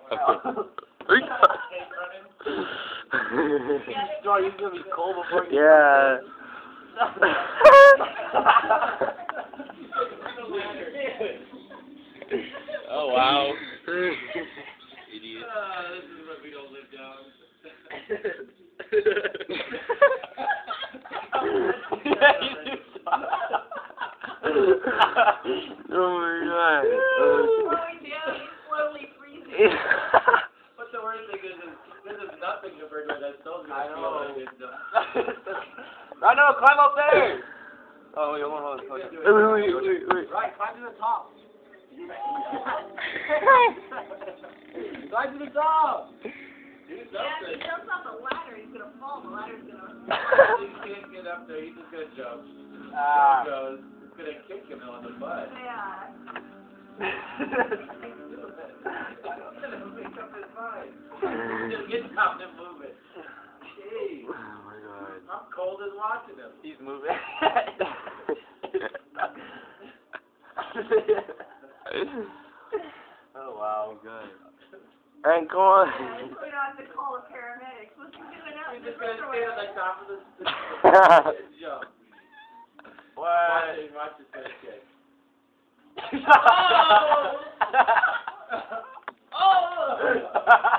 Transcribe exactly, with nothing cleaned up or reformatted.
Joy, he's gonna be cold before you. Yeah. Oh wow. Idiot. Uh, this is what we don't live down. Oh my god. Slowing down, he's slowly freezing. What's the worst thing is, is this is nothing compared to what I told you. I know. I know, climb up there! Oh, wait, hold on, hold on. Wait, wait, wait, wait. Right, climb to the top. Climb to the top! Do Yeah, if something. he jumps off the ladder, he's gonna fall. The ladder's gonna... He can't get up there, he's just gonna jump. Ah. There he goes. It's gonna kick him on the butt. Yeah. Just get down and move it. Jeez. Oh my god. I'm cold as watching him. He's moving. Oh wow. God. Alright, go on. Yeah, we don't have to call the paramedics. What's he doing out He's in the just gonna underwear? stand on the top of the and jump. What? Watch it, watch this gonna kick. Oh! Oh!